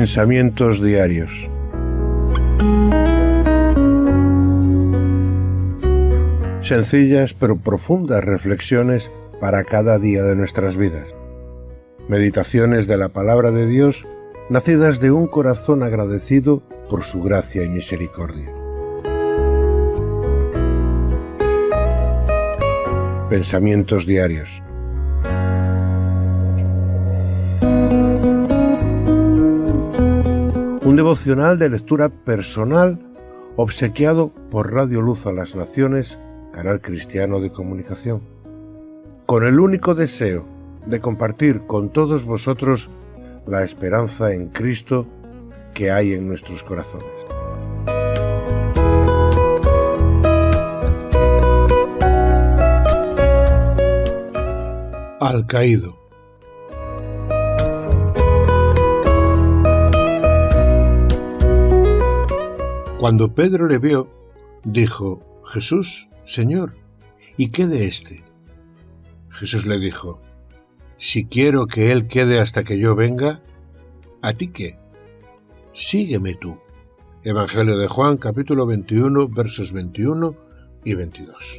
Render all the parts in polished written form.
Pensamientos diarios. Sencillas pero profundas reflexiones para cada día de nuestras vidas. Meditaciones de la palabra de Dios, nacidas de un corazón agradecido por su gracia y misericordia. Pensamientos diarios. Un devocional de lectura personal obsequiado por Radio Luz a las Naciones, canal cristiano de comunicación, con el único deseo de compartir con todos vosotros la esperanza en Cristo que hay en nuestros corazones. Al caído. Cuando Pedro le vio, dijo: Jesús, Señor, ¿y qué de éste? Jesús le dijo: si quiero que él quede hasta que yo venga, ¿a ti qué? Sígueme tú. Evangelio de Juan, capítulo 21, versos 21 y 22.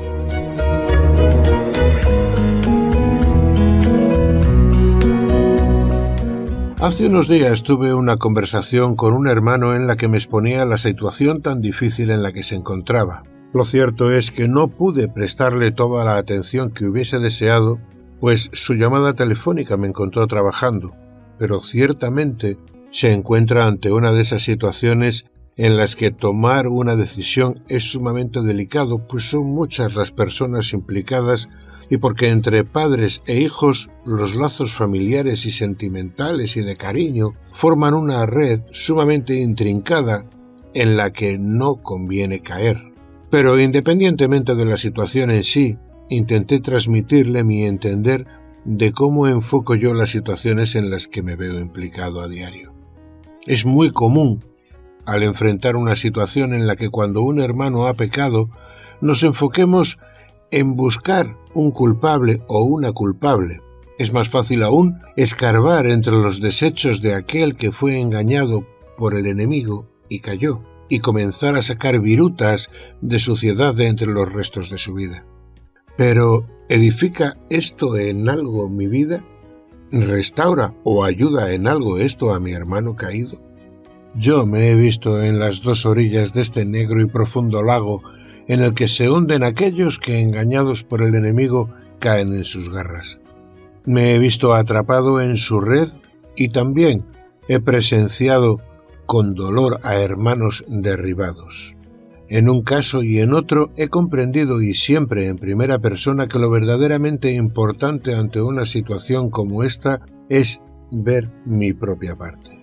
Hace unos días tuve una conversación con un hermano en la que me exponía la situación tan difícil en la que se encontraba. Lo cierto es que no pude prestarle toda la atención que hubiese deseado, pues su llamada telefónica me encontró trabajando, pero ciertamente se encuentra ante una de esas situaciones en las que tomar una decisión es sumamente delicado, pues son muchas las personas implicadas y porque entre padres e hijos los lazos familiares y sentimentales y de cariño forman una red sumamente intrincada en la que no conviene caer. Pero independientemente de la situación en sí, intenté transmitirle mi entender de cómo enfoco yo las situaciones en las que me veo implicado a diario. Es muy común, al enfrentar una situación en la que cuando un hermano ha pecado, nos enfoquemos en buscar un culpable o una culpable. Es más fácil aún escarbar entre los desechos de aquel que fue engañado por el enemigo y cayó, y comenzar a sacar virutas de suciedad de entre los restos de su vida. Pero, ¿edifica esto en algo mi vida? ¿Restaura o ayuda en algo esto a mi hermano caído? Yo me he visto en las dos orillas de este negro y profundo lago en el que se hunden aquellos que, engañados por el enemigo, caen en sus garras. Me he visto atrapado en su red y también he presenciado con dolor a hermanos derribados. En un caso y en otro he comprendido, y siempre en primera persona, que lo verdaderamente importante ante una situación como esta es ver mi propia parte.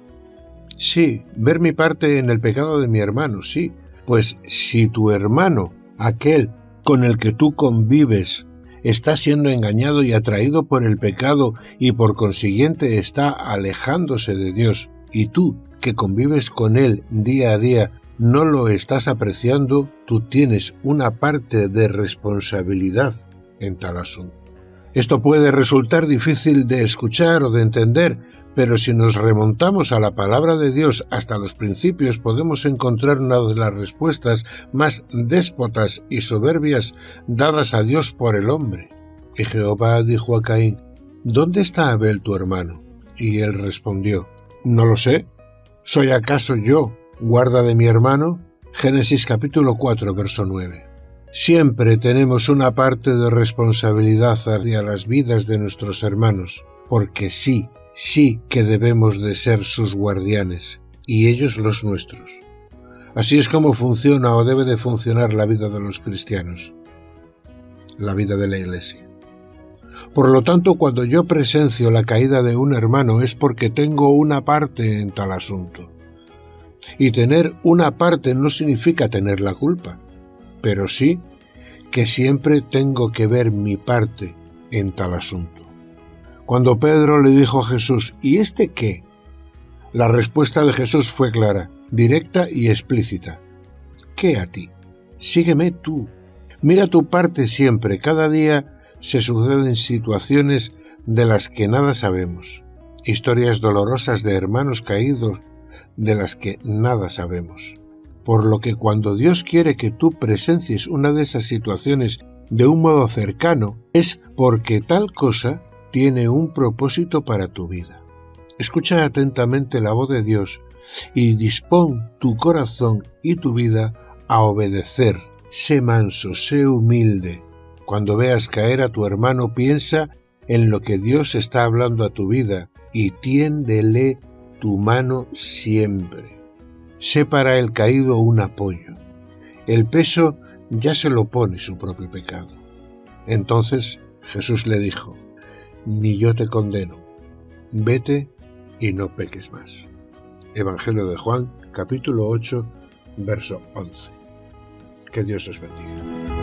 Sí, ver mi parte en el pecado de mi hermano, sí. Pues si tu hermano, aquel con el que tú convives, está siendo engañado y atraído por el pecado y por consiguiente está alejándose de Dios, y tú, que convives con él día a día, no lo estás apreciando, tú tienes una parte de responsabilidad en tal asunto. Esto puede resultar difícil de escuchar o de entender, pero si nos remontamos a la palabra de Dios hasta los principios, podemos encontrar una de las respuestas más déspotas y soberbias dadas a Dios por el hombre. Y Jehová dijo a Caín: ¿dónde está Abel tu hermano? Y él respondió: no lo sé. ¿Soy acaso yo guarda de mi hermano? Génesis capítulo 4, verso 9. Siempre tenemos una parte de responsabilidad hacia las vidas de nuestros hermanos, porque sí que debemos de ser sus guardianes, y ellos los nuestros. Así es como funciona o debe de funcionar la vida de los cristianos, la vida de la Iglesia. Por lo tanto, cuando yo presencio la caída de un hermano es porque tengo una parte en tal asunto. Y tener una parte no significa tener la culpa, pero sí que siempre tengo que ver mi parte en tal asunto. Cuando Pedro le dijo a Jesús: ¿y este qué? La respuesta de Jesús fue clara, directa y explícita. ¿Qué a ti? Sígueme tú. Mira tu parte siempre. Cada día se suceden situaciones de las que nada sabemos. historias dolorosas de hermanos caídos de las que nada sabemos. Por lo que cuando Dios quiere que tú presencies una de esas situaciones de un modo cercano, es porque tal cosa tiene un propósito para tu vida. Escucha atentamente la voz de Dios y dispón tu corazón y tu vida a obedecer. Sé manso, sé humilde. Cuando veas caer a tu hermano, piensa en lo que Dios está hablando a tu vida y tiéndele tu mano siempre. Sé para el caído un apoyo. El peso ya se lo pone su propio pecado. Entonces Jesús le dijo: ni yo te condeno, vete y no peques más. Evangelio de Juan, capítulo 8, verso 11. Que Dios os bendiga.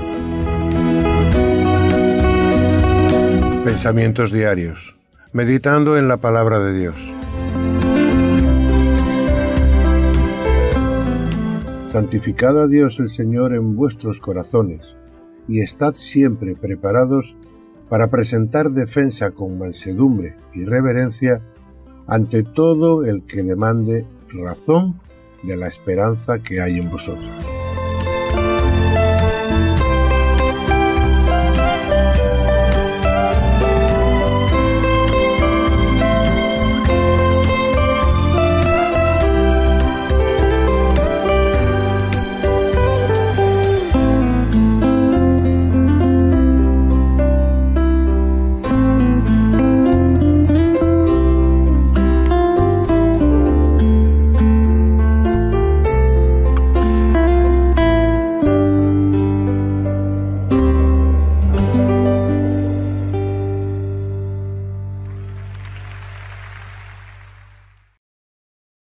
Pensamientos diarios. Meditando en la palabra de Dios. Santificad a Dios el Señor en vuestros corazones, y estad siempre preparados para presentar defensa con mansedumbre y reverencia ante todo el que demande razón de la esperanza que hay en vosotros.